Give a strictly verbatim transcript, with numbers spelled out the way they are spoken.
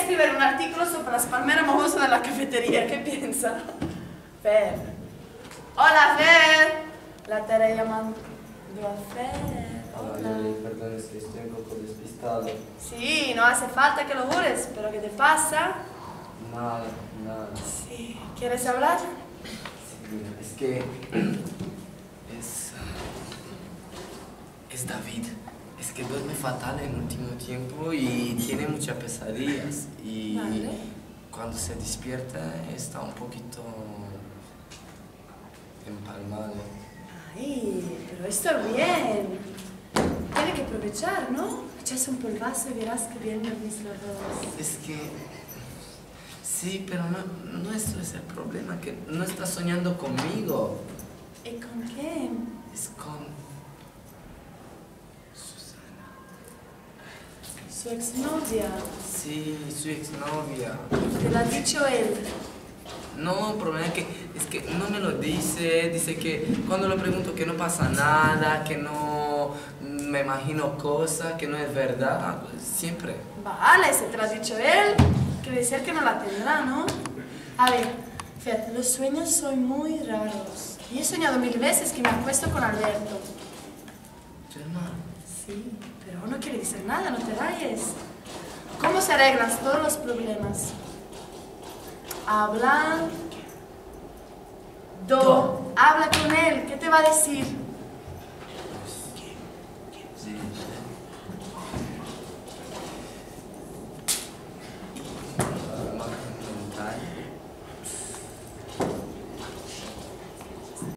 escribir un artículo sobre las palmeras mojosas de la cafetería. ¿Qué piensa? Fer. Hola, Fer. La estaré llamando a Fer. Hola. Ay, perdón, es que estoy un poco despistado. Sí, no hace falta que lo jures, pero ¿qué te pasa? Nada, nada. Sí. ¿Quieres hablar? Sí, mira, es que... Es... Es David. Es que duerme fatal en último tiempo y tiene muchas pesadillas. Y vale. Cuando se despierta está un poquito... empalmado. Ay, pero esto es bien. Tiene que aprovechar, ¿no? Echas un polvazo y verás que bien dormís los dos. Es que... Sí, pero no, no eso es el problema, que no está soñando conmigo. ¿Y con quién? Es con... Susana. Su exnovia. Sí, su exnovia. ¿Te lo ha dicho él? No, el problema es que, es que no me lo dice, dice que cuando le pregunto que no pasa nada, que no me imagino cosas, que no es verdad, pues siempre. Vale, si te lo ha dicho él, quiere decir que no la tendrá, ¿no? A ver, Fer, los sueños son muy raros. Y he soñado mil veces que me acuesto con Alberto. ¿Tu hermano? Sí, pero no quiere decir nada, no te rayes. ¿Cómo se arreglan todos los problemas? Habla... Do. Habla con él, ¿qué te va a decir?